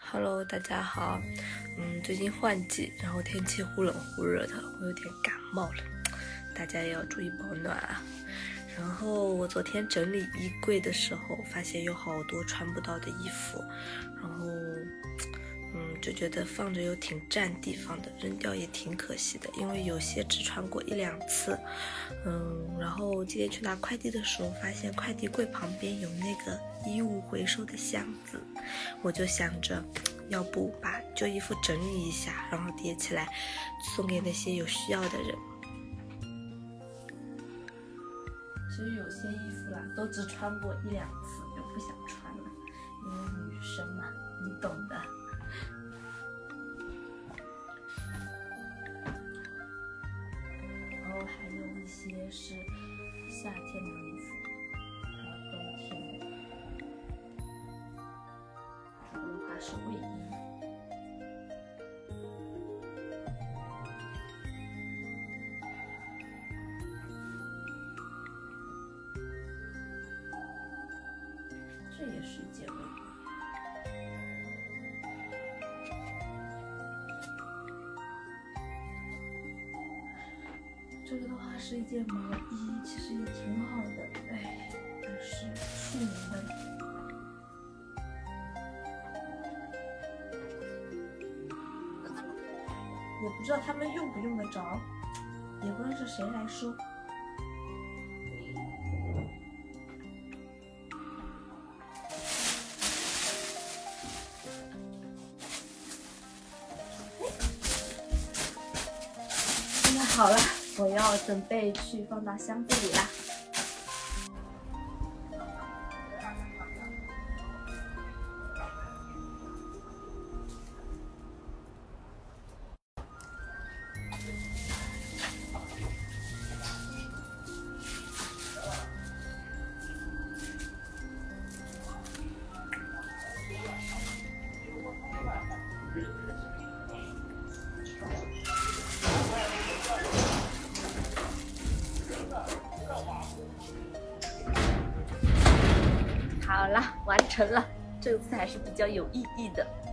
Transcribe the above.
Hello，大家好。最近换季，然后天气忽冷忽热的，我有点感冒了，大家也要注意保暖啊。然后我昨天整理衣柜的时候，发现有好多穿不到的衣服，然后就觉得放着又挺占地方的，扔掉也挺可惜的，因为有些只穿过1-2次。然后今天去拿快递的时候，发现快递柜旁边有那个衣物回收的箱子，我就想着，要不把旧衣服整理一下，然后叠起来，送给那些有需要的人。其实有些衣服啦，都只穿过1-2次就不想穿了，因为女生嘛，你懂的。然后还有一些是夏天的衣服，还有冬天的。这个的话是卫衣。这也是一件卫衣。这个的话是一件毛衣，其实也挺好的，但是去年的了。也不知道他们用不用得着，也不知道是谁来收。现在好了，我要准备去放到箱子里啦。好了，完成了，这次还是比较有意义的。